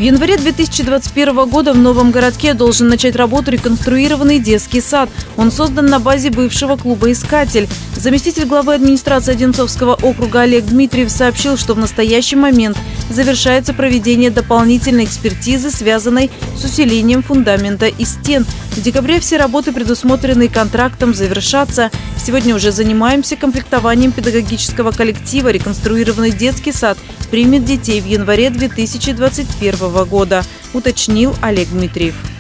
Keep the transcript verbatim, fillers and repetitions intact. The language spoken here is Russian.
В январе две тысячи двадцать первого года в Новом городке должен начать работу реконструированный детский сад. Он создан на базе бывшего клуба «Искатель». Заместитель главы администрации Одинцовского округа Олег Дмитриев сообщил, что в настоящий момент завершается проведение дополнительной экспертизы, связанной с усилением фундамента и стен. В декабре все работы, предусмотренные контрактом, завершатся. Сегодня уже занимаемся комплектованием педагогического коллектива. Реконструированный детский сад примет детей в январе две тысячи двадцать первого года, уточнил Олег Дмитриев.